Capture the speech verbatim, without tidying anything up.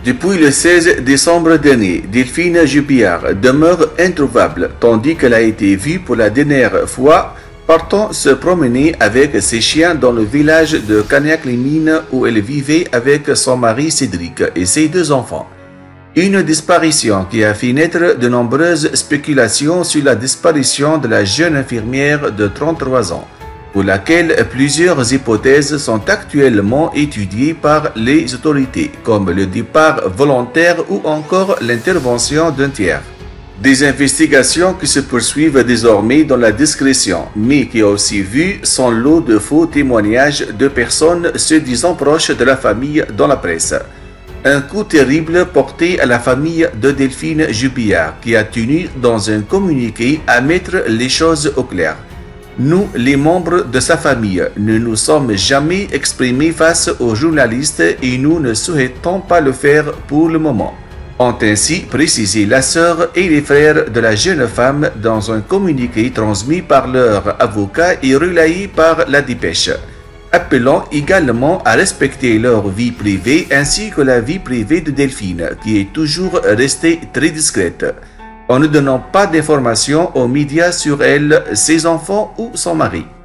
Depuis le seize décembre dernier, Delphine Jupillard demeure introuvable, tandis qu'elle a été vue pour la dernière fois partant se promener avec ses chiens dans le village de Cagnac-les-Mines où elle vivait avec son mari Cédric et ses deux enfants. Une disparition qui a fait naître de nombreuses spéculations sur la disparition de la jeune infirmière de trente-trois ans, pour laquelle plusieurs hypothèses sont actuellement étudiées par les autorités, comme le départ volontaire ou encore l'intervention d'un tiers. Des investigations qui se poursuivent désormais dans la discrétion, mais qui ont aussi vu son lot de faux témoignages de personnes se disant proches de la famille dans la presse. Un coup terrible porté à la famille de Delphine Jupillard, qui a tenu dans un communiqué à mettre les choses au clair. Nous, les membres de sa famille, ne nous sommes jamais exprimés face aux journalistes et nous ne souhaitons pas le faire pour le moment, ont ainsi précisé la sœur et les frères de la jeune femme dans un communiqué transmis par leur avocat et relayé par la dépêche, appelant également à respecter leur vie privée ainsi que la vie privée de Delphine, qui est toujours restée très discrète, en ne donnant pas d'informations aux médias sur elle, ses enfants ou son mari.